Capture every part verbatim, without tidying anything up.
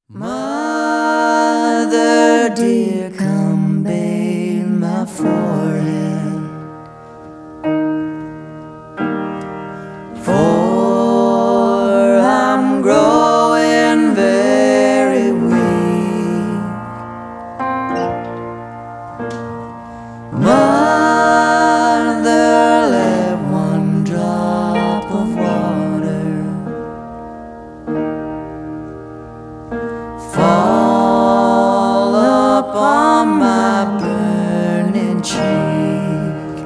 Mother dear, come bathe my forehead, for I'm growing very weak. Mother, let one drop of water fall upon my burning cheek.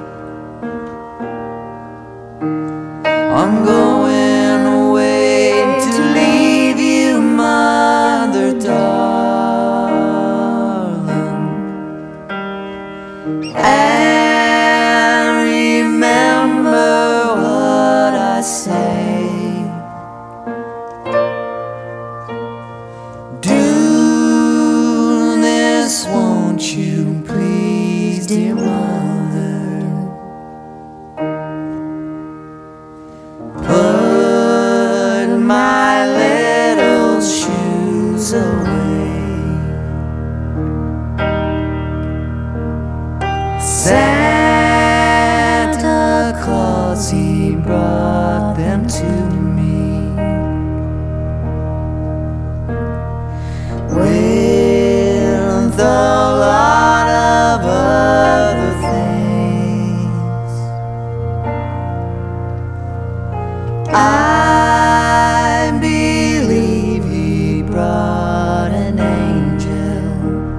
I'm going away to leave you, mother darling, and remember what I say. Won't you please, dear mother, put my little shoes away. Santa Claus, he brought them to me with a lot of other things. I believe he brought an angel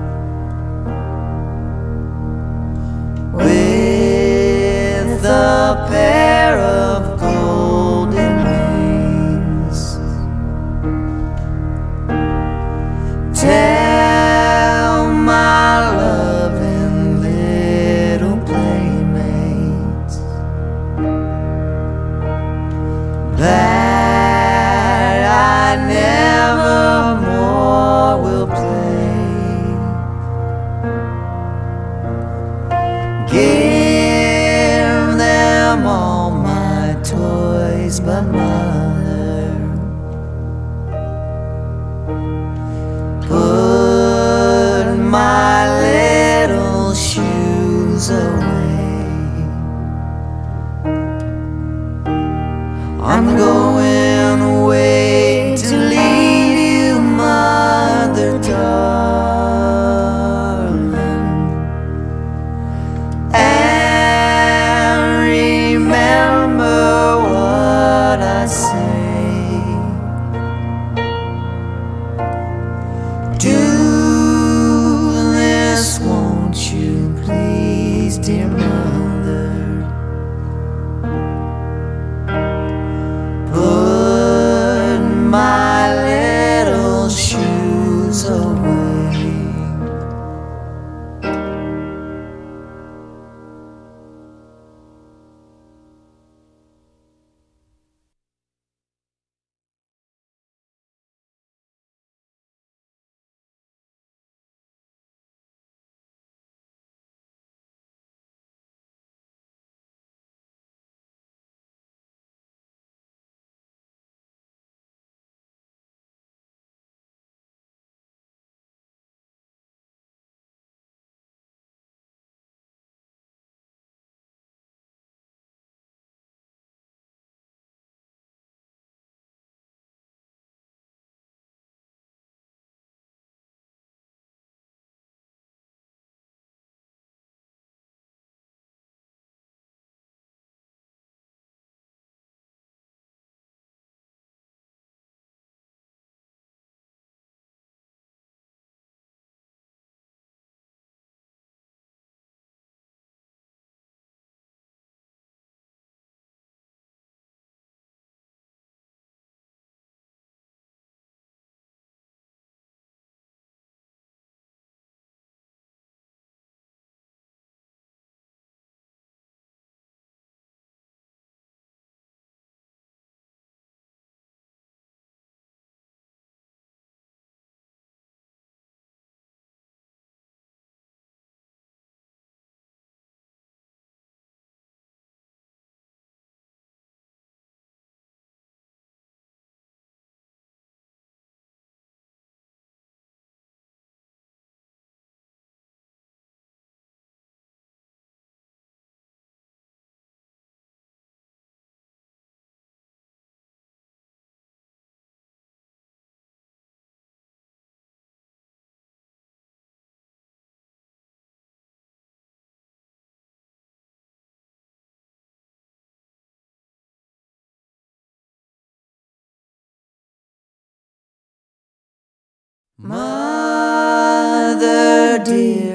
with a pair of golden wings. Tell my loving little playmates that I never more will play. Give them all my toys, but mother, put my little shoes away. I'm going away to leave you, mother darling, and remember what I say. Mother dear.